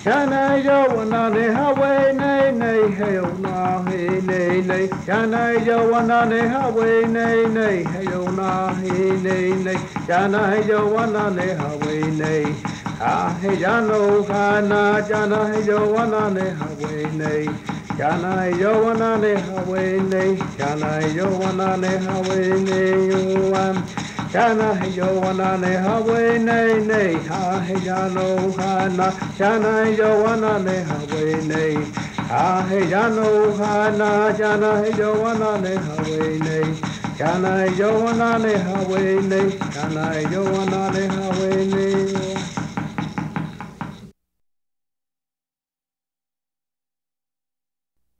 Chana yo wana ne hawe nei nei hey ona hey nei nei. Chana yo wana ne hawe nei nei hey ona hey nei nei. Chana yo wana ne hawe nei. Ah hey jano kana chana yo wana ne hawe nei. Chana yo wana ne hawe nei. Chana yo wana ne hawe nei yuan. Chana yo wana ne hawe nei nei ha he jano hana. Chana yo wana ne hawe nei ha he jano hana. Chana yo wana ne hawe nei. Chana yo wana ne hawe nei. Chana yo wana ne hawe nei.